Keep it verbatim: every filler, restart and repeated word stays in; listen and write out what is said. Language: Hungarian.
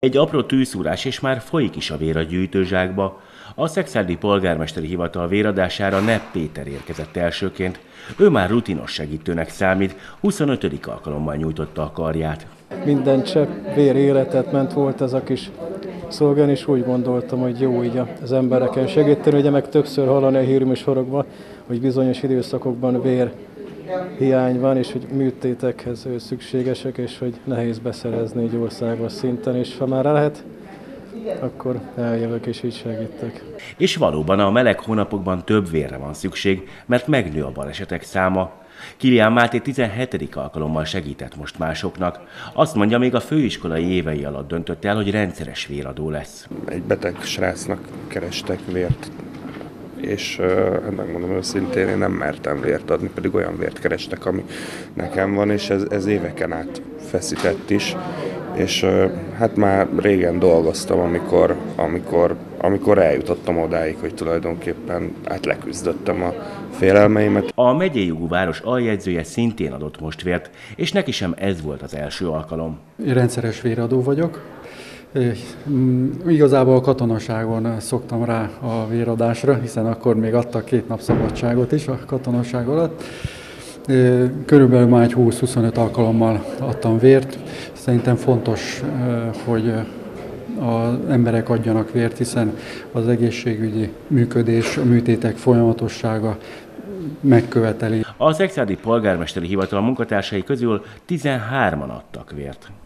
Egy apró tűszúrás, és már folyik is a vér a gyűjtőzsákba. A szekszárdi polgármesteri hivatal véradására Nepp Péter érkezett elsőként. Ő már rutinos segítőnek számít, huszonötödik alkalommal nyújtotta a karját. Minden csepp vér életet ment, volt ez a kis szlogen, és úgy gondoltam, hogy jó így az embereken segíteni. Ugye meg többször hallani a hírműsorokban, hogy bizonyos időszakokban vér hiány van, és hogy műtétekhez szükségesek, és hogy nehéz beszerezni egy országos szinten, és ha már lehet, akkor eljövök és így segítek. És valóban a meleg hónapokban több vérre van szükség, mert megnő a balesetek száma. Kilián Máté tizenhetedik alkalommal segített most másoknak. Azt mondja, még a főiskolai évei alatt döntött el, hogy rendszeres véradó lesz. Egy beteg srácnak kerestek vért, és uh, megmondom őszintén, én nem mertem vért adni, pedig olyan vért kerestek, ami nekem van, és ez, ez éveken át feszített is. És uh, hát már régen dolgoztam, amikor, amikor, amikor eljutottam odáig, hogy tulajdonképpen hát leküzdöttem a félelmeimet. A megyei jogú város aljegyzője szintén adott most vért, és neki sem ez volt az első alkalom. Én rendszeres véradó vagyok. Igazából a katonaságon szoktam rá a véradásra, hiszen akkor még adtak két nap szabadságot is a katonaság alatt. Körülbelül már egy húsz-huszonöt alkalommal adtam vért. Szerintem fontos, hogy az emberek adjanak vért, hiszen az egészségügyi működés, a műtétek folyamatossága megköveteli. A szekszárdi polgármesteri hivatal munkatársai közül tizenhárman adtak vért.